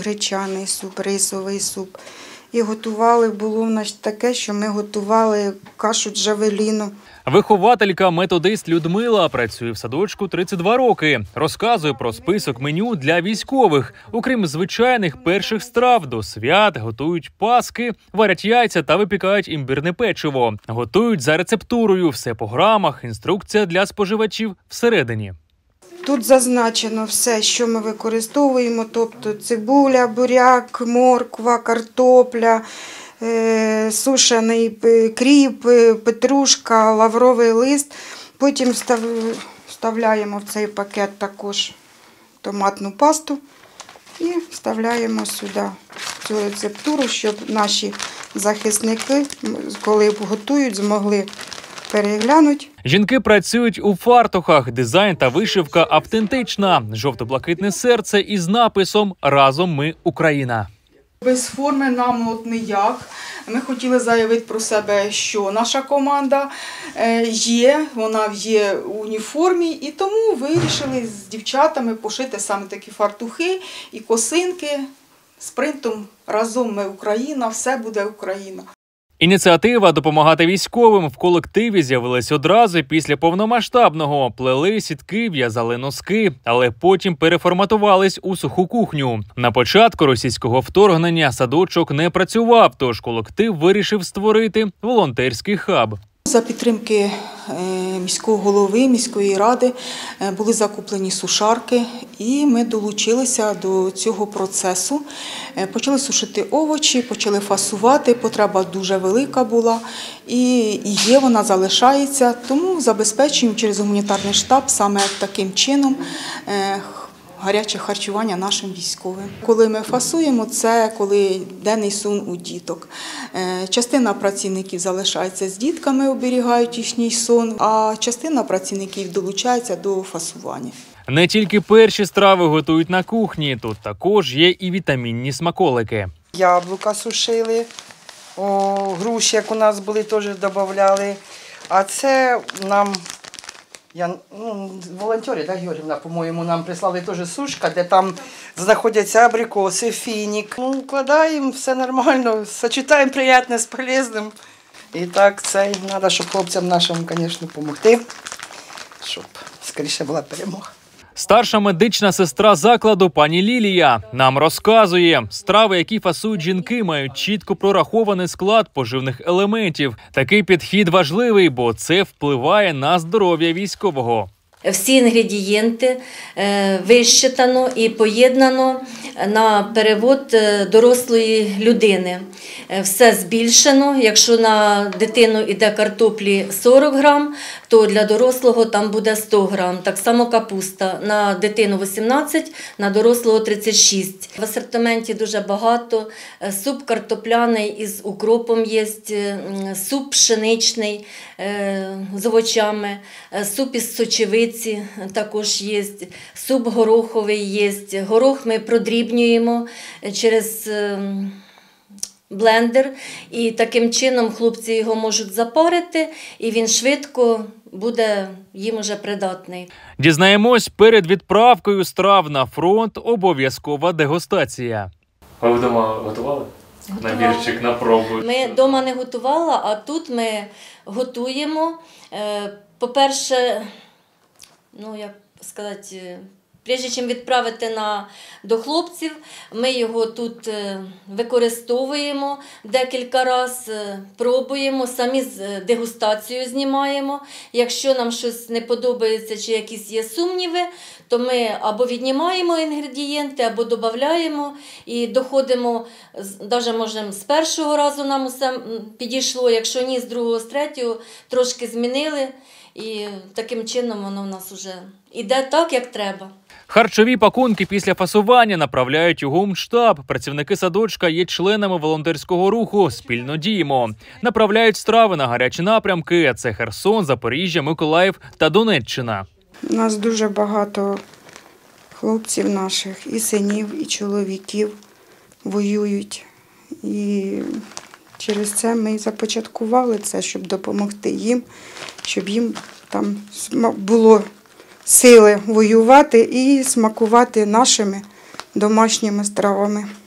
гречаний суп, рисовий суп. І готували, було в нас таке, що ми готували кашу джавеліну. Вихователька-методист Людмила працює в садочку 32 роки. Розказує про список меню для військових. Окрім звичайних перших страв, до свят готують паски, варять яйця та випікають імбірне печиво. Готують за рецептурою, все по грамах, інструкція для споживачів всередині. Тут зазначено все, що ми використовуємо, тобто цибуля, буряк, морква, картопля, сушений кріп, петрушка, лавровий лист. Потім вставляємо в цей пакет також томатну пасту і вставляємо сюди цю рецептуру, щоб наші захисники, коли готують, змогли переглянуть. Жінки працюють у фартухах. Дизайн та вишивка автентична. Жовто-блакитне серце із написом «Разом ми Україна». Без форми нам от ніяк. Ми хотіли заявити про себе, що наша команда є, вона є у уніформі, і тому вирішили з дівчатами пошити саме такі фартухи і косинки з принтом «Разом ми Україна, все буде Україна». Ініціатива допомагати військовим в колективі з'явилась одразу після повномасштабного. Плели сітки, в'язали носки, але потім переформатувались у суху кухню. На початку російського вторгнення садочок не працював, тож колектив вирішив створити волонтерський хаб. За підтримки міського голови, міської ради були закуплені сушарки, і ми долучилися до цього процесу. Почали сушити овочі, почали фасувати, потреба дуже велика була, і є, вона залишається, тому забезпечуємо через гуманітарний штаб саме таким чином гаряче харчування нашим військовим. Коли ми фасуємо, це коли денний сон у діток. Частина працівників залишається з дітками, оберігають їхній сон, а частина працівників долучається до фасування. Не тільки перші страви готують на кухні, тут також є і вітамінні смаколики. Яблука сушили, груші, як у нас були, теж додавали. А це нам... волонтери, да, Георгіївна, по-моєму, нам прислали теж сушка, де там знаходяться абрикоси, фінік. Вкладаємо, все нормально, сочетаємо приємне з полезним. І так, це треба, щоб хлопцям нашим, звісно, допомогти, щоб скоріше була перемога. Старша медична сестра закладу пані Лілія нам розказує, страви, які фасують жінки, мають чітко прорахований склад поживних елементів. Такий підхід важливий, бо це впливає на здоров'я військового. Всі інгредієнти вищитано і поєднано на перевод дорослої людини. Все збільшено. Якщо на дитину йде картоплі 40 грам, то для дорослого там буде 100 грам. Так само капуста. На дитину 18, на дорослого 36. В асортименті дуже багато. Суп картопляний із укропом є, суп пшеничний з овочами, суп із сочевиці також є, суп гороховий є. Горох ми продрібнюємо через блендер, і таким чином хлопці його можуть запарити, і він швидко буде їм уже придатний. Дізнаємось, перед відправкою страв на фронт обов'язкова дегустація. А ви вдома готували? Набірчик на пробу? Ми вдома не готували, а тут ми готуємо. По-перше, прежде чим відправити до хлопців, ми його тут використовуємо декілька разів, пробуємо, самі дегустацію знімаємо. Якщо нам щось не подобається чи якісь є сумніви, то ми або віднімаємо інгредієнти, або додаємо і доходимо, навіть можемо з першого разу нам усе підійшло, якщо ні, з другого, з третього трошки змінили. І таким чином воно в нас вже іде так, як треба. Харчові пакунки після фасування направляють у гумштаб. Працівники садочка є членами волонтерського руху «Спільно діємо». Направляють страви на гарячі напрямки – це Херсон, Запоріжжя, Миколаїв та Донеччина. У нас дуже багато хлопців наших, і синів, і чоловіків воюють. І через це ми започаткували це, щоб допомогти їм, щоб їм там було сили воювати і смакувати нашими домашніми стравами.